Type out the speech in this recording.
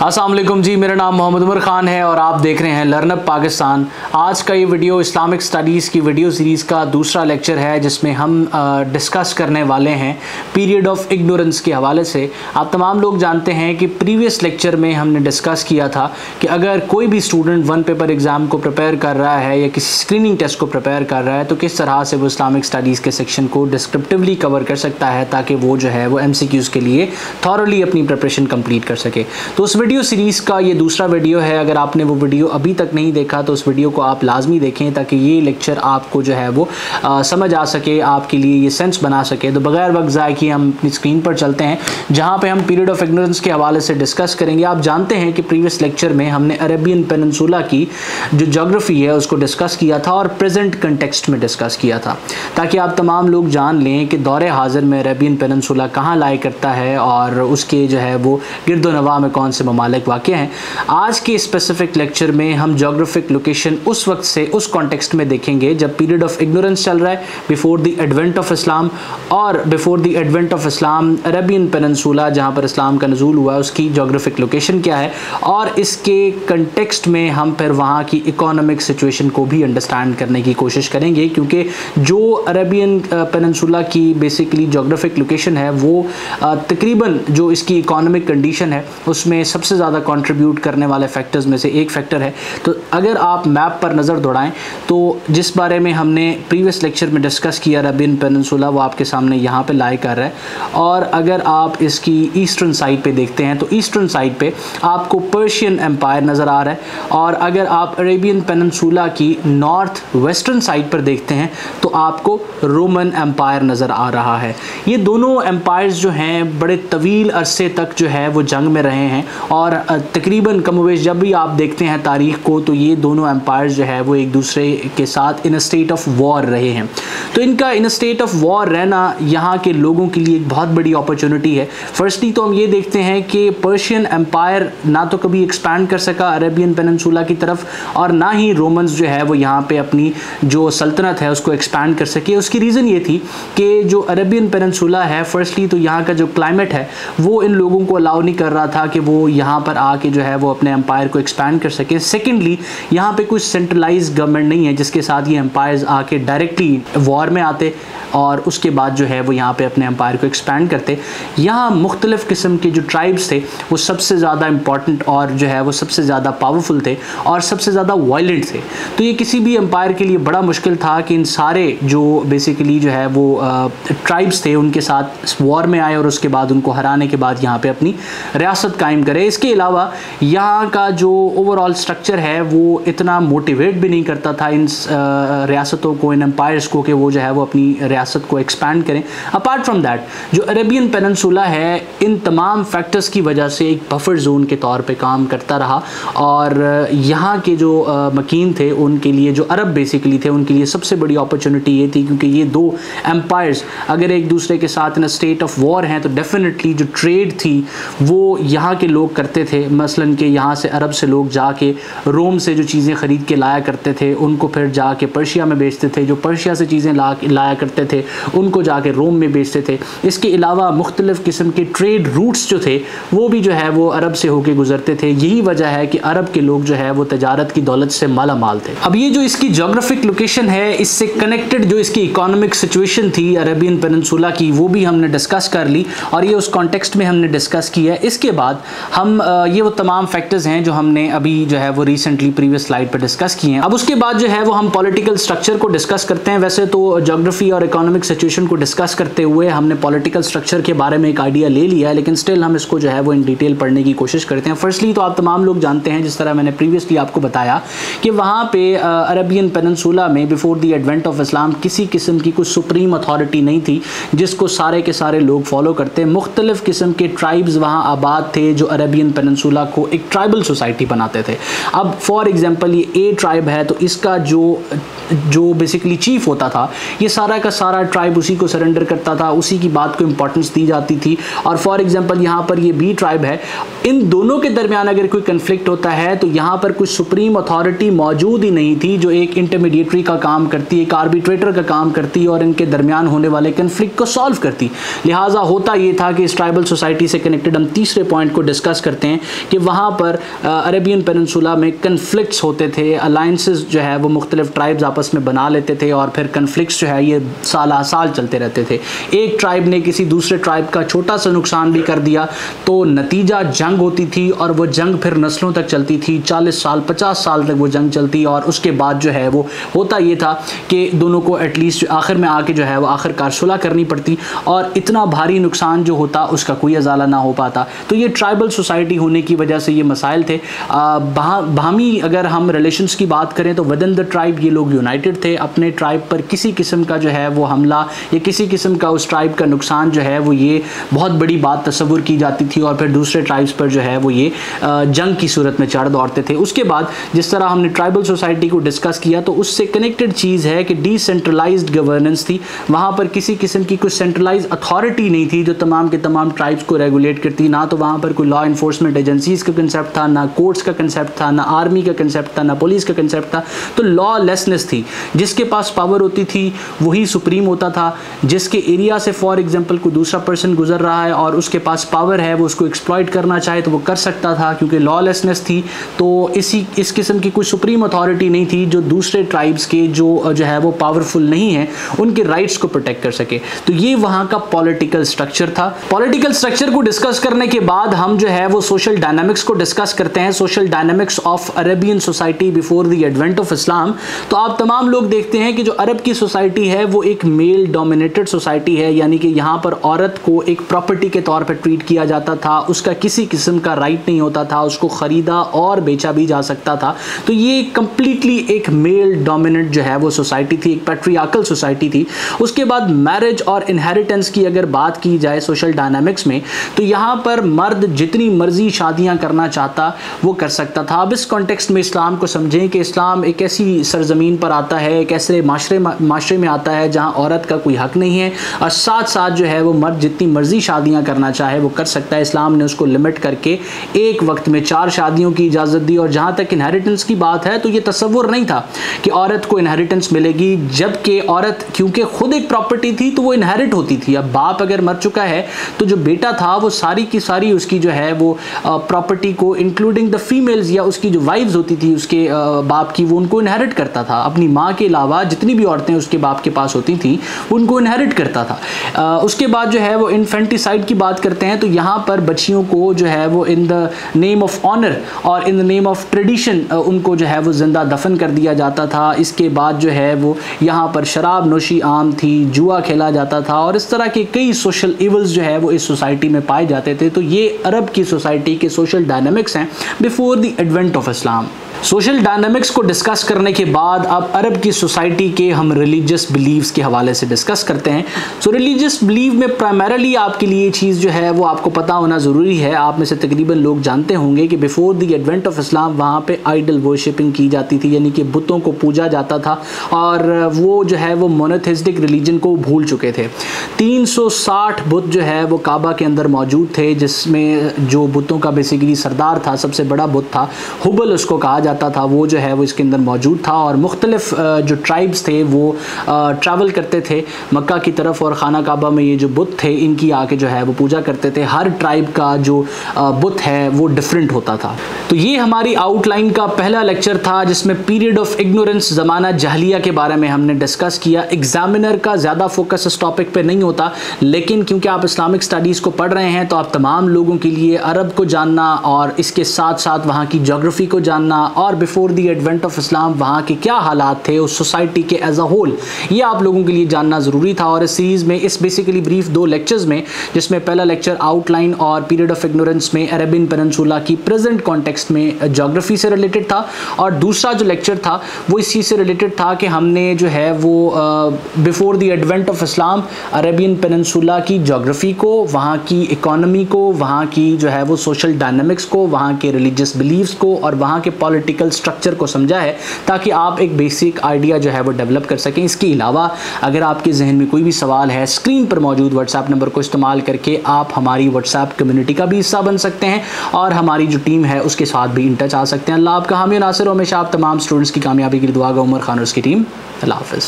अस्सलाम वालेकुम जी, मेरा नाम मोहम्मद उमर ख़ान है और आप देख रहे हैं लर्नअप पाकिस्तान। आज का ये वीडियो इस्लामिक स्टडीज़ की वीडियो सीरीज़ का दूसरा लेक्चर है जिसमें हम डिस्कस करने वाले हैं पीरियड ऑफ इग्नोरेंस के हवाले से। आप तमाम लोग जानते हैं कि प्रीवियस लेक्चर में हमने डिस्कस किया था कि अगर कोई भी स्टूडेंट वन पेपर एग्ज़ाम को प्रिपेयर कर रहा है या किसी स्क्रीनिंग टेस्ट को प्रिपेयर कर रहा है तो किस तरह से वो इस्लामिक स्टडीज़ के सेक्शन को डिस्क्रिप्टिवली कवर कर सकता है ताकि वो जो है वो MCQs के लिए थॉरली अपनी प्रिपरेशन कंप्लीट कर सके। तो उस वीडियो सीरीज़ का ये दूसरा वीडियो है। अगर आपने वो वीडियो अभी तक नहीं देखा तो उस वीडियो को आप लाजमी देखें ताकि ये लेक्चर आपको जो है वो समझ आ सके, आपके लिए ये सेंस बना सके। तो बगैर वक्त ज़ाय किए हम अपनी स्क्रीन पर चलते हैं जहाँ पे हम पीरियड ऑफ इग्नोरेंस के हवाले से डिस्कस करेंगे। आप जानते हैं कि प्रीवियस लेक्चर में हमने अरेबियन पेनिनसुला की जो जोग्राफी है उसको डिस्कस किया था और प्रेजेंट कंटेक्स्ट में डिस्कस किया था ताकि आप तमाम लोग जान लें कि दौरे हाजिर में अरेबियन पेनिनसुला कहाँ लाई करता है और उसके जो है वो गिरदोनवा में कौन से ममालिक वाक़ हैं। आज के स्पेसिफिक लेक्चर में हम जोग्राफिक लोकेशन उस वक्त से उस कॉन्टेक्स्ट में देखेंगे जब पीरियड ऑफ इग्नोरेंस चल रहा है, before the advent of Islam, और before the advent of Islam Arabian peninsula जहाँ पर इस्लाम का नज़ूल हुआ है उसकी जोग्राफिक लोकेशन क्या है, और इसके कंटेक्स्ट में हम फिर वहाँ की इकोनॉमिक सिचुएशन को भी अंडरस्टैंड करने की कोशिश करेंगे क्योंकि जो अरेबियन पेनिनसुला की बेसिकली जोग्राफिक लोकेशन है वो तकरीबन जो इसकी इकोनॉमिक कंडीशन है उसमें सबसे ज़्यादा कंट्रीब्यूट करने वाले फैक्टर्स में से एक फैक्टर है। तो अगर आप मैप पर नज़र दौड़ाएं तो जिस बारे में हमने प्रीवियस लेक्चर में डिस्कस किया अरेबियन पेनिनसुला वो आपके सामने यहाँ पे लाई कर रहा है, और अगर आप इसकी ईस्टर्न साइड पे देखते हैं तो ईस्टर्न साइड पे आपको पर्शियन एम्पायर नज़र आ रहा है, और अगर आप अरेबियन पेनिनसुला की नॉर्थ वेस्टर्न साइड पर देखते हैं तो आपको रोमन एम्पायर नज़र आ रहा है। ये दोनों एम्पायर्स जो हैं बड़े तवील अरसे तक जो है वो जंग में रहे हैं और तकरीबन कमोवेश जब भी आप देखते हैं तारीख़ को तो ये दोनों एम्पायर्स जो है वो एक दूसरे के साथ इन स्टेट ऑफ वॉर रहे हैं। तो इनका इन स्टेट ऑफ वॉर रहना यहाँ के लोगों के लिए एक बहुत बड़ी अपॉर्चुनिटी है। फर्स्टली तो हम ये देखते हैं कि पर्शियन एम्पायर ना तो कभी एक्सपैंड कर सका अरेबियन पेनिनसुला की तरफ और ना ही रोमन्स जो है वो यहाँ पे अपनी जो सल्तनत है उसको एक्सपैंड कर सके। उसकी रीज़न ये थी कि जो अरेबियन पेनिनसुला है फर्स्टली तो यहाँ का जो क्लाइमेट है वो इन लोगों को अलाउ नहीं कर रहा था कि वो यहाँ पर आके जो है वो अपने एम्पायर को एक्सपैंड कर सके। सेकेंडली यहाँ पे कुछ सेंट्रलाइज गवर्नमेंट नहीं है जिसके साथ ये एम्पायर्स आके डायरेक्टली वॉर में आते और उसके बाद जो है वो यहाँ पे अपने एम्पायर को एक्सपैंड करते। यहाँ मुख्तलिफ़ किस्म के जो ट्राइब्स थे वो सबसे ज़्यादा इम्पॉर्टेंट और जो है वो सबसे ज़्यादा पावरफुल थे और सबसे ज़्यादा वायलेंट थे। तो ये किसी भी एम्पायर के लिए बड़ा मुश्किल था कि इन सारे जो बेसिकली जो है वो ट्राइब्स थे उनके साथ वॉर में आए और उसके बाद उनको हराने के बाद यहाँ पे अपनी रियासत कायम करे। इसके अलावा यहाँ का जो ओवरऑल स्ट्रक्चर है वो इतना मोटिवेट भी नहीं करता था इन रियासतों को, इन एम्पायर्स को कि वो जो है वो अपनी रियासत को एक्सपैंड करें। अपार्ट फ्रॉम दैट जो अरेबियन पेनिनसुला है इन तमाम फैक्टर्स की वजह से एक बफर जोन के तौर पे काम करता रहा, और यहाँ के जो मकीन थे उनके लिए, जो अरब बेसिकली थे, उनके लिए सबसे बड़ी अपॉर्चुनिटी ये थी क्योंकि ये दो एम्पायर्स अगर एक दूसरे के साथ इन स्टेट ऑफ वॉर हैं तो डेफिनेटली जो ट्रेड थी वो यहाँ के लोग करते थे। मसलन कि यहाँ से अरब से लोग जाके रोम से जो चीज़ें ख़रीद के लाया करते थे उनको फिर जाके पर्शिया में बेचते थे, जो पर्शिया से चीज़ें लाया करते थे उनको जाके रोम में बेचते थे। इसके अलावा मुख्तलिफ़ किस्म के ट्रेड रूट्स जो थे वो भी जो है वो अरब से होके गुजरते थे। यही वजह है कि अरब के लोग जो है वो तजारत की दौलत से माला माल थे। अब ये जो इसकी जोग्राफिक लोकेशन है इससे कनेक्टेड जो इसकी इकोनॉमिक सिचुएशन थी अरेबियन पेनिनसुला की वो भी हमने डिस्कस कर ली और ये उस कॉन्टेक्स्ट में हमने डिस्कस किया है। इसके बाद हम ये वो तमाम फैक्टर्स हैं जो हमने अभी जो है वो रिसेंटली प्रीवियस स्लाइड पर डिस्कस किए हैं। अब उसके बाद जो है वो हम पॉलिटिकल स्ट्रक्चर को डिस्कस करते हैं। वैसे तो ज्योग्राफी और इकोनॉमिक सिचुएशन को डिस्कस करते हुए हमने पॉलिटिकल स्ट्रक्चर के बारे में एक आइडिया ले लिया है, लेकिन स्टिल हम इसको जो है वो इन डिटेल पढ़ने की कोशिश करते हैं। फर्स्टली तो आप तमाम लोग जानते हैं जिस तरह मैंने प्रीवियसली आपको बताया कि वहाँ पे अरेबियन पेनिनसुला में before the advent of Islam किसी किस्म की कुछ सुप्रीम अथॉरिटी नहीं थी जिसको सारे के सारे लोग फॉलो करते। मुख्तलिफ किस्म के ट्राइब्स वहाँ आबाद थे जो अरेबियन पेनिनसुला को एक ट्राइबल सोसाइटी बनाते थे। अब फॉर एग्जांपल ये ए ट्राइब है तो इसका जो बेसिकली चीफ होता था ये सारा का सारा ट्राइब उसी को सरेंडर करता था, उसी की बात को इंपॉर्टेंस दी जाती थी। और फॉर एग्जांपल यहाँ पर ये बी ट्राइब है, इन दोनों के दरमियान अगर कोई कन्फ्लिक्ट होता है तो यहाँ पर कुछ सुप्रीम अथॉरिटी मौजूद ही नहीं थी जो एक इंटरमीडिएटरी का काम करती, एक आर्बिट्रेटर का काम करती और इनके दरमियान होने वाले कन्फ्लिक्ट को सॉल्व करती। लिहाजा होता ये था कि इस ट्राइबल सोसाइटी से कनेक्टेड हम तीसरे पॉइंट को डिस्कस करते करते हैं कि वहाँ पर अरेबियन पेनिनसुला में कन्फ्लिक्ट्स होते थे, अलाइंसेस जो है वो मुख्तलिफ ट्राइब्स आपस में बना लेते थे और फिर कन्फ्लिक्ट्स जो है ये साल चलते रहते थे। एक ट्राइब ने किसी दूसरे ट्राइब का छोटा सा नुकसान भी कर दिया तो नतीजा जंग होती थी और वो जंग फिर नस्लों तक चलती थी, 40 साल 50 साल तक वो जंग चलती और उसके बाद जो है वो होता ये था कि दोनों को एटलीस्ट आखिर में आके जो है वो आखिरकार सुलह करनी पड़ती और इतना भारी नुकसान जो होता उसका कोई अजाला ना हो पाता। तो ये ट्राइबल सोसाइटी होने की वजह से ये मसाइल थे। बाहमी अगर हम रिलेशंस की बात करें तो विदिन द ट्राइब ये लोग यूनाइटेड थे, अपने ट्राइब पर किसी किस्म का जो है वो हमला या किसी किस्म का उस ट्राइब का नुकसान जो है वो ये बहुत बड़ी बात तस्वुर की जाती थी और फिर दूसरे ट्राइब्स पर जो है वो ये जंग की सूरत में चढ़ दौड़ते थे। उसके बाद जिस तरह हमने ट्राइबल सोसाइटी को डिस्कस किया तो उससे कनेक्टेड चीज़ है कि डिसेंट्रलाइज्ड गवर्नेंस थी, वहाँ पर किसी किस्म की कुछ सेंट्रलाइज अथॉरिटी नहीं थी जो तमाम के तमाम ट्राइब्स को रेगुलेट करती, ना तो वहाँ पर कोई लॉ इन्फोर्समेंट एजेंसीज का कंसेप्ट था, ना कोर्ट्स का कंसेप्ट था, ना आर्मी का कंसेप्ट था, ना पुलिस का कंसेप्ट था। तो लॉ लेसनेस थी, जिसके पास पावर होती थी वही सुप्रीम होता था। जिसके एरिया से फॉर एग्जांपल कोई दूसरा पर्सन गुजर रहा है और उसके पास पावर है, वो उसको एक्सप्लॉइट करना चाहे तो वो कर सकता था क्योंकि लॉलेसनेस थी। तो इस किस्म की कोई सुप्रीम अथॉरिटी नहीं थी जो दूसरे ट्राइब्स के जो है वो पावरफुल नहीं है उनके राइट्स को प्रोटेक्ट कर सके। तो ये वहाँ का पॉलिटिकल स्ट्रक्चर था। पॉलिटिकल स्ट्रक्चर को डिस्कस करने के बाद हम जो है वो सोशल डायनामिक्स को डिस्कस करते हैं, social dynamics of Arabian society before the advent of Islam. तो आप तमाम लोग देखते हैं कि जो अरब की सोसाइटी है वो एक मेल डोमिनेटेड सोसाइटी है, यानी कि यहाँ पर औरत को एक प्रॉपर्टी के तौर पर ट्रीट किया जाता था, उसका किसी किस्म का राइट नहीं होता था, उसको खरीदा और बेचा भी जा सकता था। तो ये कंप्लीटली एक मेल डोमिनेट जो है वो सोसाइटी थी, एक पैट्रियार्कल सोसाइटी थी। उसके बाद मैरिज और इनहेरिटेंस की अगर बात की जाए सोशल डायनामिक्स में तो यहाँ पर मर्द जितनी मर्जी शादियाँ करना चाहता वो कर सकता था। अब इस कॉन्टेक्स्ट में इस्लाम को समझें कि इस्लाम एक ऐसी सरजमीन पर आता है, एक ऐसे माशरे में आता है जहाँ औरत का कोई हक नहीं है और साथ साथ जो है वो मर्द जितनी मर्जी शादियां करना चाहे वो कर सकता है। इस्लाम ने उसको लिमिट करके एक वक्त में 4 शादियों की इजाज़त दी। और जहाँ तक इनहेरिटेंस की बात है तो ये तसव्वुर नहीं था कि औरत को इनहेरिटेंस मिलेगी, जबकि औरत क्योंकि खुद एक प्रॉपर्टी थी तो वो इनहेरिट होती थी। अब बाप अगर मर चुका है तो जो बेटा था वो सारी की सारी उसकी जो है वो प्रॉपर्टी को इंक्लूडिंग द फीमेल्स या उसकी जो वाइफ्स होती थी उसके बाप की, वो उनको इनहेरिट करता था। अपनी माँ के अलावा जितनी भी औरतें उसके बाप के पास होती थी उनको इनहेरिट करता था। उसके बाद जो है वो इन्फेंटिसाइड की बात करते हैं तो यहाँ पर बच्चियों को जो है वो in the name of honour और in the name of tradition उनको जो है वो जिंदा दफन कर दिया जाता था। इसके बाद जो है वो यहाँ पर शराब नोशी आम थी, जुआ खेला जाता था और इस तरह के कई सोशल इवल्स जो है वो इस सोसाइटी में पाए जाते थे। तो ये अरब की सोसाइटी के सोशल डायनामिक्स हैं before the advent of Islam. Social dynamics को डिस्कस करने के बाद अब अरब की सोसाइटी के हम रिलीजियस बिलीव्स के हवाले से डिस्कस करते हैं। सो रिलीजियस बिलीव में प्राइमरली आपके लिए चीज़ जो है वो आपको पता होना ज़रूरी है। आप में से तकरीबन लोग जानते होंगे कि before the advent of Islam वहाँ पे आइडल वर्शिपिंग की जाती थी, यानी कि बुतों को पूजा जाता था और वो जो है वो मोनोथेइस्टिक रिलीजन को भूल चुके थे। 360 बुत जो है वो काबा के अंदर मौजूद थे, जिसमें जो बुतों का बेसिकली सरदार था, सबसे बड़ा बुत था, हुबल उसको कहा जाता था, वो जो है वो इसके अंदर मौजूद था। और मुख्तलिफ जो ट्राइब्स थे वो ट्रैवल करते थे मक्का की तरफ और खाना काबा में ये जो बुत थे इनकी आके जो है वो पूजा करते थे। हर ट्राइब का जो बुत है वो डिफरेंट होता था। तो ये हमारी आउटलाइन का पहला लेक्चर था जिसमें पीरियड ऑफ इग्नोरेंस ज़माना जहलिया के बारे में हमने डिस्कस किया। एग्जामिनर का ज़्यादा फोकस इस टॉपिक पे नहीं होता, लेकिन क्योंकि आप इस्लामिक स्टडीज़ को पढ़ रहे हैं तो आप तमाम लोगों के लिए अरब को जानना और इसके साथ साथ वहाँ की जोग्राफ़ी को जानना और before the advent of Islam वहाँ के क्या हालात थे उस सोसाइटी के एज अ होल, ये आप लोगों के लिए जानना ज़रूरी था। और इस सीरीज़ में इस बेसिकली ब्रीफ 2 लेक्चर्स में, जिसमें पहला लेक्चर आउटलाइन और पीरियड ऑफ इग्नोरेंस में अरेबियन पेनिनसुला की प्रेजेंट कॉन्टेक्स्ट में जोग्राफ़ी से रिलेटेड था और दूसरा जो लेक्चर था वो इस चीज़ से रिलेटेड था कि हमने जो है वो before the advent of Islam Arabian peninsula की जोग्राफ़ी को, वहाँ की इकोनॉमी को, वहाँ की जो है वो सोशल डायनामिक्स को, वहाँ के रिलीजियस बिलीव्स को और वहाँ के पॉलिटिकल स्ट्रक्चर को समझा है ताकि आप एक बेसिक आइडिया जो है वो डेवलप कर सकें। इसके अलावा अगर आपके जहन में कोई भी सवाल है, स्क्रीन पर मौजूद व्हाट्सएप नंबर को इस्तेमाल करके आप हमारी व्हाट्सएप कम्युनिटी का भी हिस्सा बन सकते हैं और हमारी जो टीम है उसके साथ भी इन टच आ सकते हैं। अल्लाह आपका हामी नासिर, हमेशा आप तमाम स्टूडेंट्स की कामयाबी के लिए दुआ गो। उमर खान और उसकी टीम। अल्लाह हाफ़िज़।